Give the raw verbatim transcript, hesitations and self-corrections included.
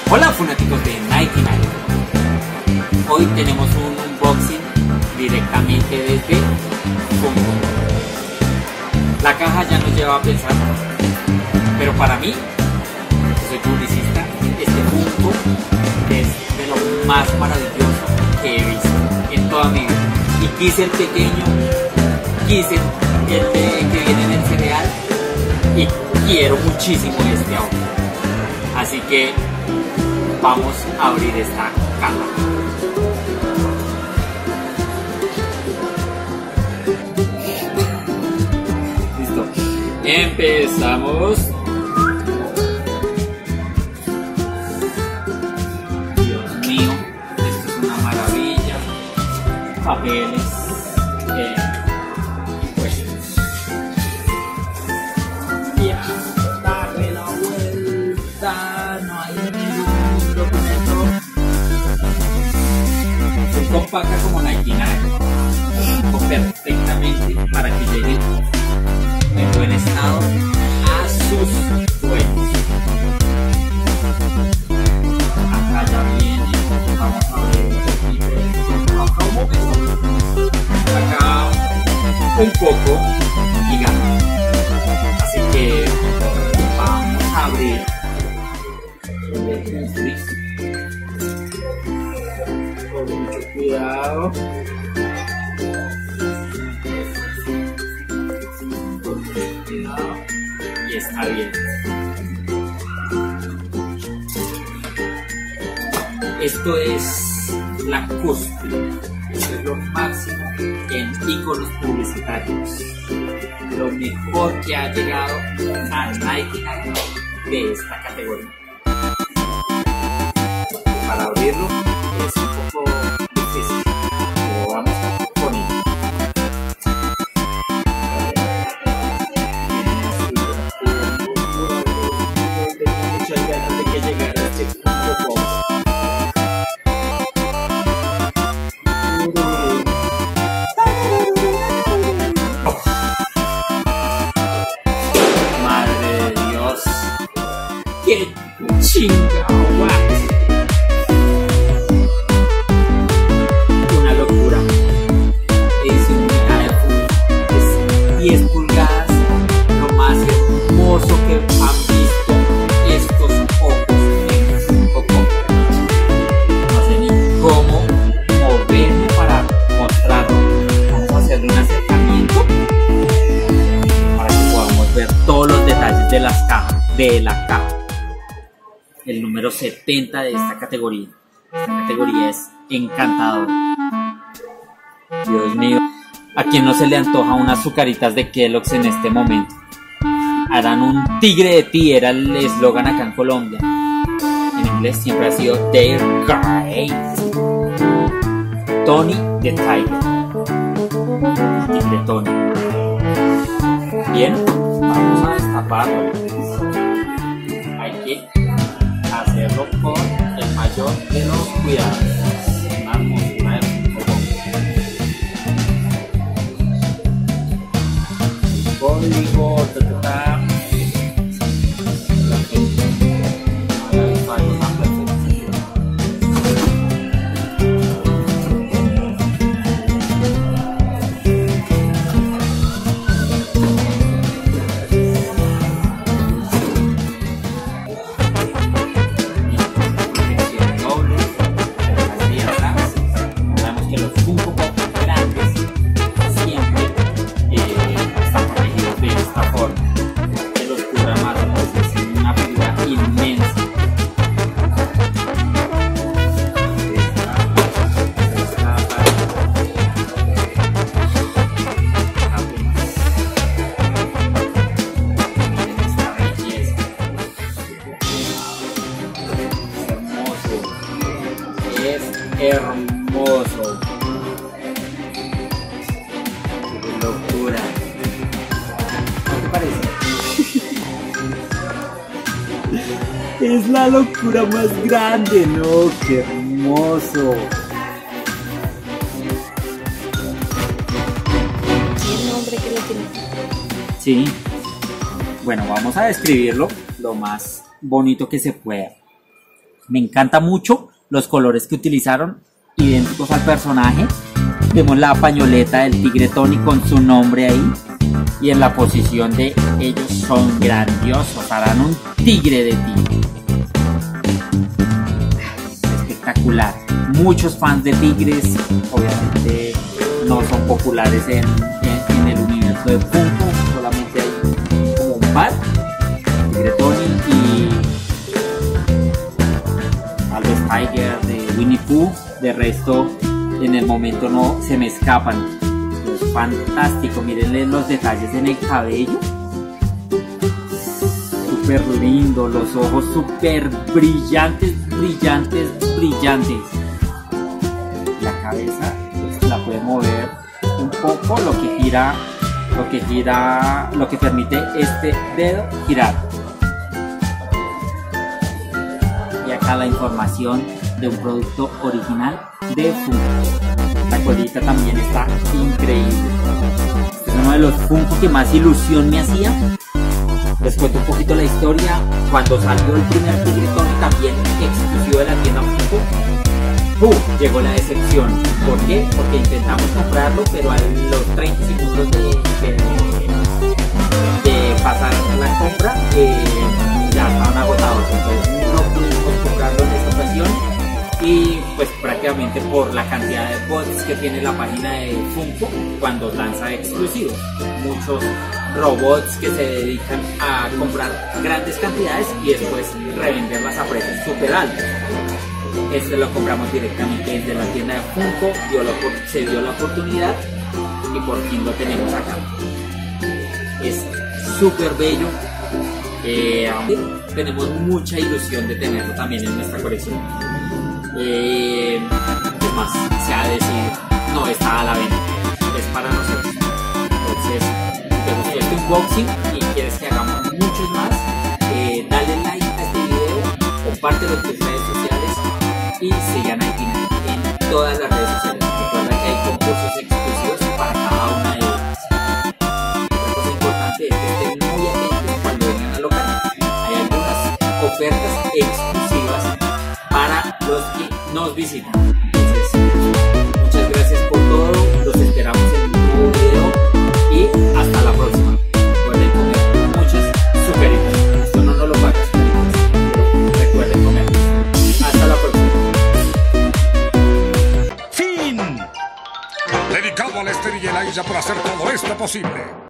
Hola fanáticos de Nike Nike. Hoy tenemos un unboxing directamente desde Funko. La caja ya nos lleva a pensar, pero para mí, que soy publicista, este Funko es de lo más maravilloso que he visto en toda mi vida. Y quise el pequeño, quise el de, que viene en el cereal y quiero muchísimo este ahora. Así que vamos a abrir esta caja. Listo. Empezamos. Dios mío, esto es una maravilla. Papeles. Eh, pues. Ya, darle la vuelta. No hay ningún documento. Se compacta como Nike Nike. Perfectamente para que llegue en buen estado a sus dueños. Acá ya viene, vamos a ver acá un momento, acá un poco gigante, así que vamos a abrir con mucho cuidado. Y está bien. Esto es la cúspide. Esto es lo máximo en iconos publicitarios. Lo mejor que ha llegado a Nike de esta categoría. Para abrirlo es un poco difícil, pero vamos con ello. Muchas ganas de que llegara este Funko Pop. Madre de Dios, qué chinga, una locura. Es una iPhone, es diez pulgadas, lo más hermoso que han visto estos ojos negros. No sé ni cómo moverme para mostrarlo. Vamos a hacerle un acercamiento para que podamos ver todos los detalles de las cajas, de la caja. El número setenta de esta categoría. Esta categoría es encantadora. Dios mío, ¿a quién no se le antoja unas azucaritas de Kellogg's en este momento? Harán un tigre de ti, era el eslogan acá en Colombia. En inglés siempre ha sido They're great. Tony the Tiger. Tigre Tony. Bien, vamos a destaparlo. Hay que hacerlo con el mayor de los cuidados. Una hermosura de código, ta, ta, ta. Hermoso. Qué locura. ¿Qué te parece? Es la locura más grande, ¿no? Qué hermoso. El nombre que le tiene. Sí. Bueno, vamos a describirlo lo más bonito que se pueda. Me encanta mucho los colores que utilizaron, idénticos al personaje. Vemos la pañoleta del tigre Tony con su nombre ahí. Y en la posición de ellos son grandiosos, harán un tigre de tigre. Espectacular. Muchos fans de tigres, obviamente no son populares en, en, en el universo de Funko, solamente hay como un par, Tigre Tony y tal vez Tiger de Winnie Pooh. De resto, en el momento no se me escapan. Es fantástico, mírenle los detalles en el cabello, súper lindo, los ojos súper brillantes, brillantes, brillantes. La cabeza pues, la puede mover un poco, lo que gira, lo que gira, lo que permite este dedo girar. Y acá la información de un producto original de Funko. La colita también está increíble. Es uno de los Funko que más ilusión me hacía. Les cuento un poquito la historia. Cuando salió el primer Tigre Tony, también exclusivo de la tienda Funko, ¡pum!, llegó la decepción. ¿Por qué? Porque intentamos comprarlo, pero a los treinta segundos de, de, de pasar la compra eh, ya estaban agotados. Entonces no pudimos comprarlo en esa ocasión. Y pues prácticamente por la cantidad de bots que tiene la página de Funko cuando lanza exclusivos. Muchos robots que se dedican a comprar grandes cantidades y después revenderlas a precios súper altos. Este lo compramos directamente desde la tienda de Funko, dio la, se dio la oportunidad y por fin lo tenemos acá. Es súper bello. Eh, tenemos mucha ilusión de tenerlo también en nuestra colección. Eh, ¿Qué más se ha de decir? No está a la venta, es para nosotros. Entonces, si te gustó este unboxing y quieres que hagamos muchos más, eh, dale like a este video, compártelo en tus redes sociales y sigan a Itinal en todas las redes sociales. Recuerda que hay concursos exclusivos para cada una de ellas. Otra cosa importante es que estén muy atentos cuando vengan al local. Hay algunas ofertas exclusivas para los que nos visitan. Entonces, muchas gracias por todo, los esperamos en un nuevo video y hasta la próxima. Recuerden comer muchas superitas, esto no nos lo paga, pero recuerden comer. Hasta la próxima. Fin. Dedicado a Lester y Elijah por hacer todo esto posible.